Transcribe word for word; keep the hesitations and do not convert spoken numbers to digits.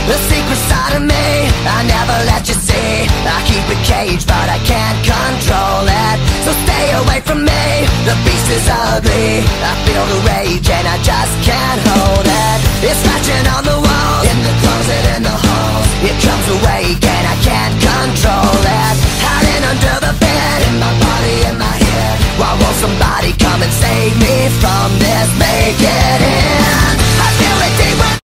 The secret side of me I never let you see. I keep it caged but I can't control it. So stay away from me, the beast is ugly. I feel the rage and I just can't hold it. It's scratching on the walls, in the closet, in the halls. It comes awake and I can't control